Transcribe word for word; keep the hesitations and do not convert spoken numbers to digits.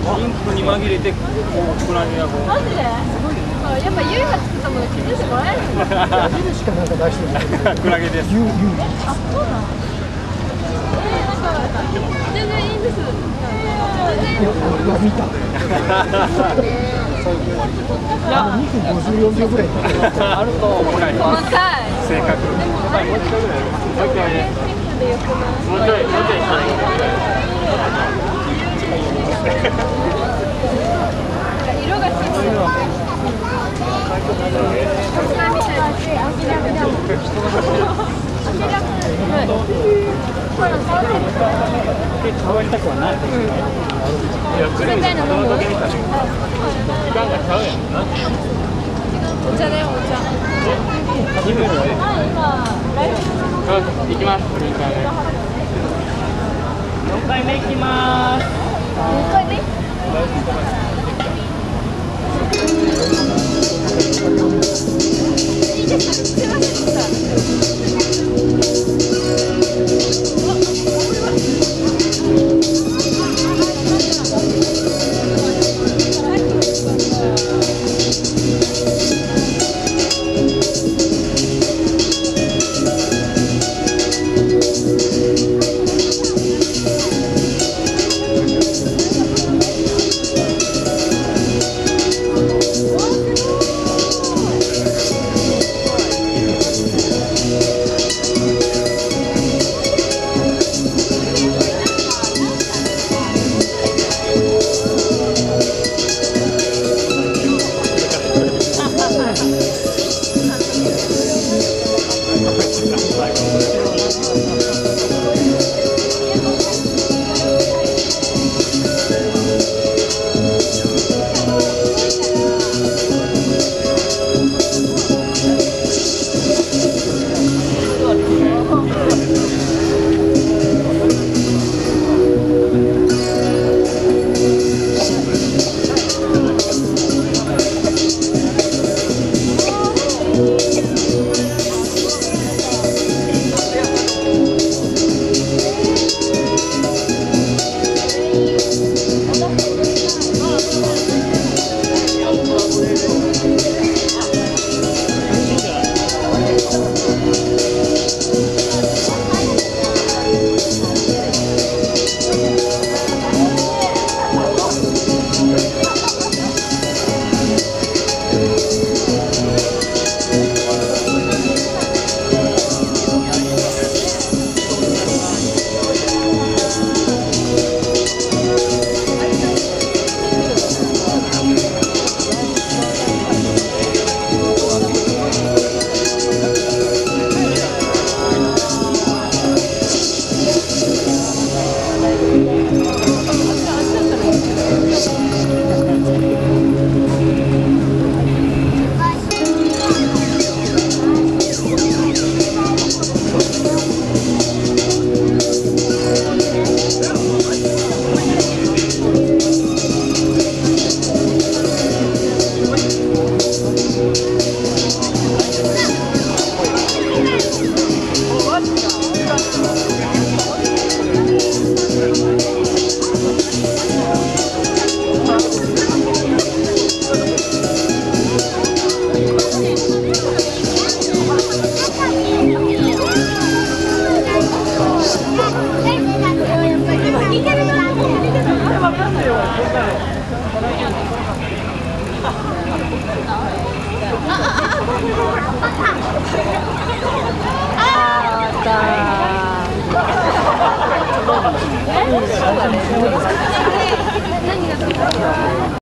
インクに紛れてこうクラゲがこう。 マジで？やっぱユイが作ったもの気づいてもらえるの？クラゲしかなんか出してる。 クラゲです。 あ、そうなの？えー、なんか全然いいんです。 いや、見た。いや、にふんごじゅうよんびょうぐらいあると思います。 細かい。 正確。 でもあれもう一回ぐらい。もう一回ね。 もうちょい、もうちょい。 色がついてる。 触りたくはない。 冷たいの飲む？時間がちゃうやんな。お茶だよ、お茶。 行きます。よんかいめ行きます。 よんかいめ？いいですか？すいませんでした。